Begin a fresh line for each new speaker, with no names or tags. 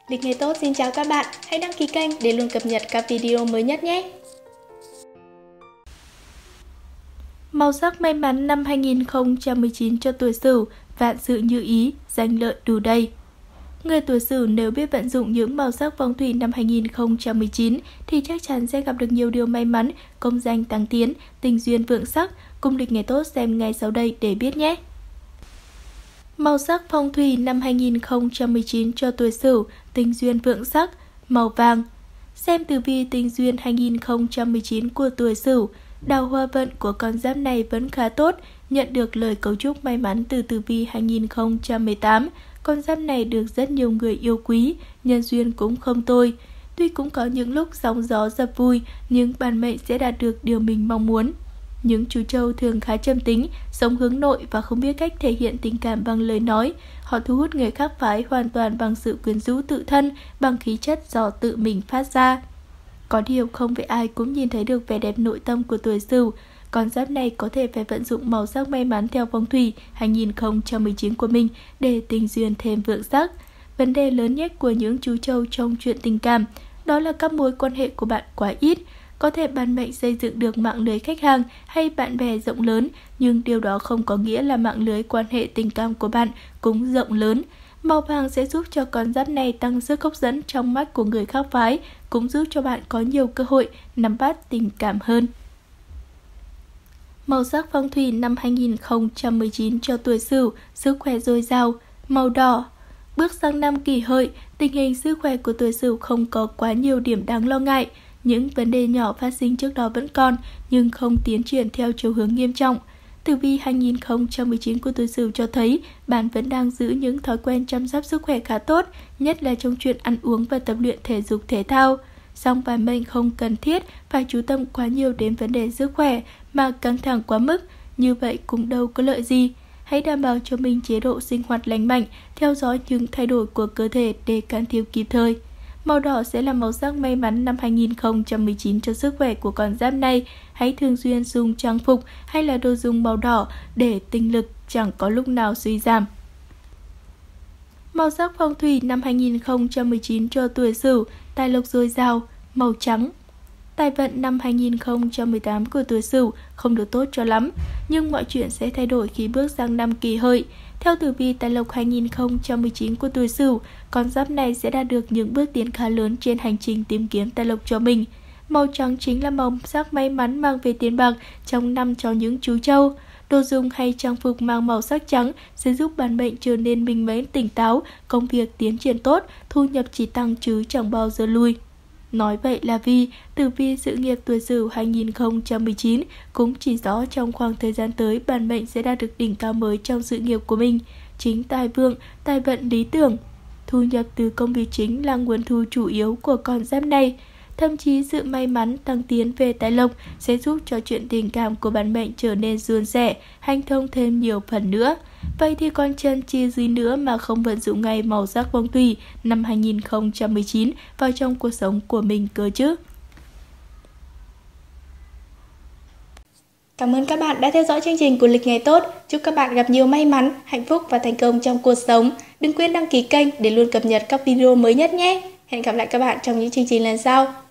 Lịch ngày tốt xin chào các bạn, hãy đăng ký kênh để luôn cập nhật các video mới nhất nhé. Màu sắc may mắn năm 2019 cho tuổi Sửu, vạn sự như ý, danh lợi đủ đầy. Người tuổi Sửu nếu biết vận dụng những màu sắc phong thủy năm 2019 thì chắc chắn sẽ gặp được nhiều điều may mắn, công danh tăng tiến, tình duyên vượng sắc. Cùng lịch ngày tốt xem ngay sau đây để biết nhé. Màu sắc phong thủy năm 2019 cho tuổi Sửu, tình duyên vượng sắc, màu vàng. Xem tử vi tình duyên 2019 của tuổi Sửu, đào hoa vận của con giáp này vẫn khá tốt, nhận được lời cầu chúc may mắn từ tử vi 2018. Con giáp này được rất nhiều người yêu quý, nhân duyên cũng không tồi. Tuy cũng có những lúc sóng gió dập vui, nhưng bản mệnh sẽ đạt được điều mình mong muốn. Những chú trâu thường khá trầm tính, sống hướng nội và không biết cách thể hiện tình cảm bằng lời nói. Họ thu hút người khác phái hoàn toàn bằng sự quyến rũ tự thân, bằng khí chất do tự mình phát ra. Có điều không phải ai cũng nhìn thấy được vẻ đẹp nội tâm của tuổi Sửu. Con giáp này có thể phải vận dụng màu sắc may mắn theo phong thủy 2019 của mình để tình duyên thêm vượng sắc. Vấn đề lớn nhất của những chú trâu trong chuyện tình cảm đó là các mối quan hệ của bạn quá ít. Có thể bạn mệnh xây dựng được mạng lưới khách hàng hay bạn bè rộng lớn, nhưng điều đó không có nghĩa là mạng lưới quan hệ tình cảm của bạn cũng rộng lớn. Màu vàng sẽ giúp cho con giáp này tăng sức hấp dẫn trong mắt của người khác phái, cũng giúp cho bạn có nhiều cơ hội nắm bắt tình cảm hơn. Màu sắc phong thủy năm 2019 cho tuổi Sửu, sức khỏe dồi dào, màu đỏ. Bước sang năm Kỷ Hợi, tình hình sức khỏe của tuổi Sửu không có quá nhiều điểm đáng lo ngại. Những vấn đề nhỏ phát sinh trước đó vẫn còn, nhưng không tiến triển theo chiều hướng nghiêm trọng. Tử vi 2019 của tuổi Sửu cho thấy bạn vẫn đang giữ những thói quen chăm sóc sức khỏe khá tốt, nhất là trong chuyện ăn uống và tập luyện thể dục thể thao. Song bản mệnh không cần thiết phải chú tâm quá nhiều đến vấn đề sức khỏe mà căng thẳng quá mức, như vậy cũng đâu có lợi gì. Hãy đảm bảo cho mình chế độ sinh hoạt lành mạnh, theo dõi những thay đổi của cơ thể để can thiệp kịp thời. Màu đỏ sẽ là màu sắc may mắn năm 2019 cho sức khỏe của con giáp này. Hãy thường xuyên dùng trang phục hay là đồ dùng màu đỏ để tinh lực chẳng có lúc nào suy giảm. Màu sắc phong thủy năm 2019 cho tuổi Sửu, tài lộc dồi dào, màu trắng. Tài vận năm 2018 của tuổi Sửu không được tốt cho lắm, nhưng mọi chuyện sẽ thay đổi khi bước sang năm Kỷ Hợi. Theo tử vi tài lộc 2019 của tuổi Sửu, con giáp này sẽ đạt được những bước tiến khá lớn trên hành trình tìm kiếm tài lộc cho mình. Màu trắng chính là màu sắc may mắn mang về tiền bạc trong năm cho những chú trâu. Đồ dùng hay trang phục mang màu sắc trắng sẽ giúp bản mệnh trở nên minh mẫn tỉnh táo, công việc tiến triển tốt, thu nhập chỉ tăng chứ chẳng bao giờ lui. Nói vậy là vì tử vi sự nghiệp tuổi Sửu 2019 cũng chỉ rõ trong khoảng thời gian tới bản mệnh sẽ đạt được đỉnh cao mới trong sự nghiệp của mình. Chính tài vượng, tài vận lý tưởng. Thu nhập từ công việc chính là nguồn thu chủ yếu của con giáp này. Thậm chí sự may mắn tăng tiến về tài lộc sẽ giúp cho chuyện tình cảm của bản mệnh trở nên suôn sẻ, hanh thông thêm nhiều phần nữa. Vậy thì còn chân chi gì nữa mà không vận dụng ngay màu sắc phong thủy năm 2019 vào trong cuộc sống của mình cơ chứ? Cảm ơn các bạn đã theo dõi chương trình của Lịch Ngày Tốt. Chúc các bạn gặp nhiều may mắn, hạnh phúc và thành công trong cuộc sống. Đừng quên đăng ký kênh để luôn cập nhật các video mới nhất nhé. Hẹn gặp lại các bạn trong những chương trình lần sau.